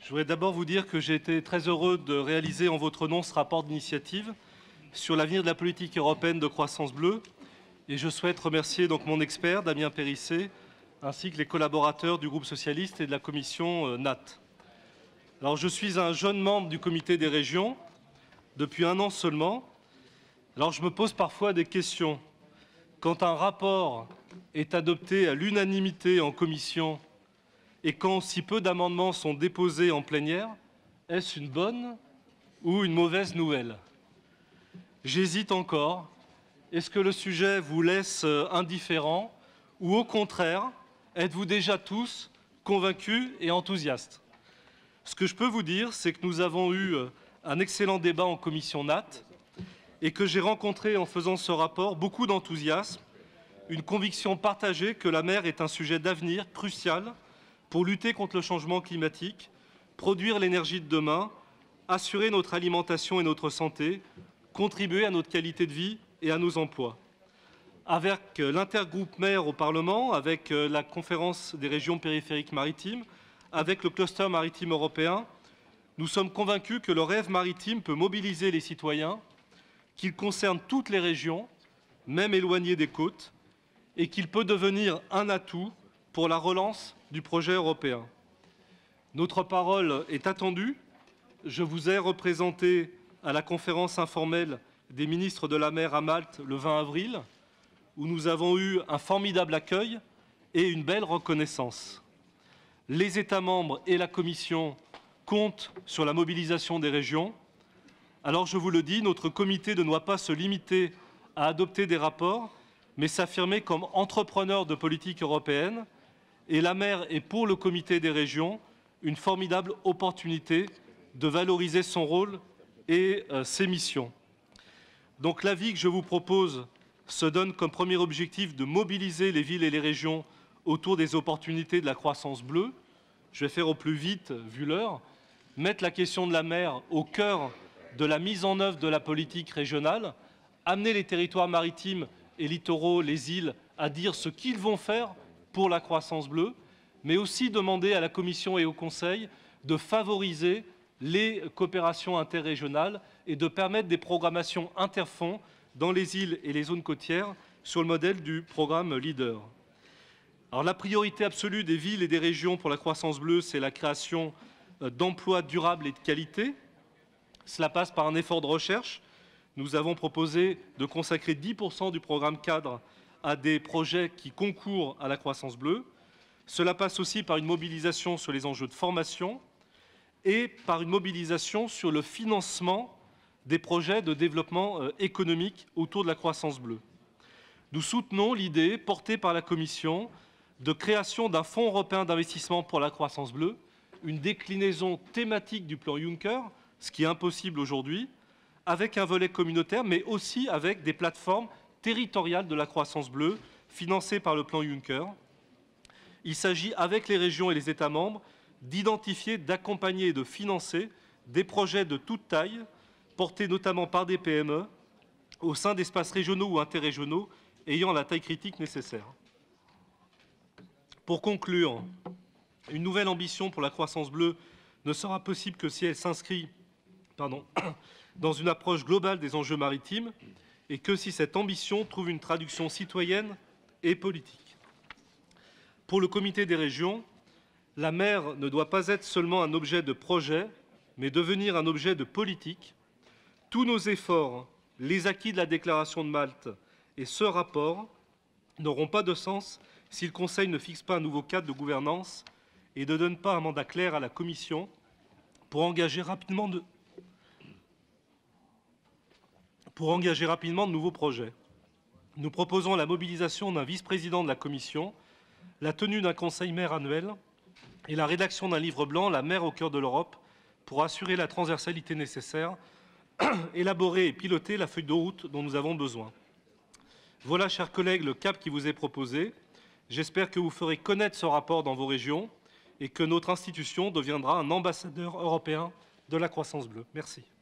Je voudrais d'abord vous dire que j'ai été très heureux de réaliser en votre nom ce rapport d'initiative sur l'avenir de la politique européenne de croissance bleue. Et je souhaite remercier donc mon expert, Damien Périssé, ainsi que les collaborateurs du groupe socialiste et de la commission NAT. Alors, je suis un jeune membre du comité des régions, depuis 1 an seulement. Alors, je me pose parfois des questions. Quand un rapport est adopté à l'unanimité en commission et quand si peu d'amendements sont déposés en plénière, est-ce une bonne ou une mauvaise nouvelle? J'hésite encore. Est-ce que le sujet vous laisse indifférent ou au contraire, êtes-vous déjà tous convaincus et enthousiastes? Ce que je peux vous dire, c'est que nous avons eu un excellent débat en commission NAT et que j'ai rencontré en faisant ce rapport beaucoup d'enthousiasme, une conviction partagée que la mer est un sujet d'avenir crucial pour lutter contre le changement climatique, produire l'énergie de demain, assurer notre alimentation et notre santé, contribuer à notre qualité de vie et à nos emplois. Avec l'intergroupe mer au Parlement, avec la conférence des régions périphériques maritimes, avec le cluster maritime européen, nous sommes convaincus que le rêve maritime peut mobiliser les citoyens, qu'il concerne toutes les régions, même éloignées des côtes, et qu'il peut devenir un atout pour la relance du projet européen. Notre parole est attendue. Je vous ai représenté à la conférence informelle des ministres de la mer à Malte le 20 avril, où nous avons eu un formidable accueil et une belle reconnaissance. Les États membres et la Commission comptent sur la mobilisation des régions. Alors je vous le dis, notre comité ne doit pas se limiter à adopter des rapports, mais s'affirmer comme entrepreneur de politique européenne. Et la mer est pour le comité des régions une formidable opportunité de valoriser son rôle et ses missions. Donc l'avis que je vous propose se donne comme premier objectif de mobiliser les villes et les régions autour des opportunités de la croissance bleue. Je vais faire au plus vite, vu l'heure, mettre la question de la mer au cœur de la mise en œuvre de la politique régionale, amener les territoires maritimes et littoraux, les îles, à dire ce qu'ils vont faire pour la croissance bleue, mais aussi demander à la Commission et au Conseil de favoriser les coopérations interrégionales et de permettre des programmations interfonds dans les îles et les zones côtières sur le modèle du programme LEADER. Alors, la priorité absolue des villes et des régions pour la croissance bleue, c'est la création d'emplois durables et de qualité. Cela passe par un effort de recherche. Nous avons proposé de consacrer 10% du programme cadre à des projets qui concourent à la croissance bleue. Cela passe aussi par une mobilisation sur les enjeux de formation et par une mobilisation sur le financement des projets de développement économique autour de la croissance bleue. Nous soutenons l'idée portée par la Commission de création d'un fonds européen d'investissement pour la croissance bleue, une déclinaison thématique du plan Juncker, ce qui est impossible aujourd'hui, avec un volet communautaire, mais aussi avec des plateformes territoriale de la croissance bleue, financée par le plan Juncker. Il s'agit, avec les régions et les États membres, d'identifier, d'accompagner et de financer des projets de toute taille, portés notamment par des PME, au sein d'espaces régionaux ou interrégionaux ayant la taille critique nécessaire. Pour conclure, une nouvelle ambition pour la croissance bleue ne sera possible que si elle s'inscrit dans une approche globale des enjeux maritimes, et que si cette ambition trouve une traduction citoyenne et politique. Pour le comité des régions, la mer ne doit pas être seulement un objet de projet, mais devenir un objet de politique. Tous nos efforts, les acquis de la déclaration de Malte et ce rapport n'auront pas de sens si le Conseil ne fixe pas un nouveau cadre de gouvernance et ne donne pas un mandat clair à la Commission pour engager rapidement de nouveaux projets. Nous proposons la mobilisation d'un vice-président de la Commission, la tenue d'un conseil mer annuel et la rédaction d'un livre blanc, La mer au cœur de l'Europe, pour assurer la transversalité nécessaire, élaborer et piloter la feuille de route dont nous avons besoin. Voilà, chers collègues, le cap qui vous est proposé. J'espère que vous ferez connaître ce rapport dans vos régions et que notre institution deviendra un ambassadeur européen de la croissance bleue. Merci.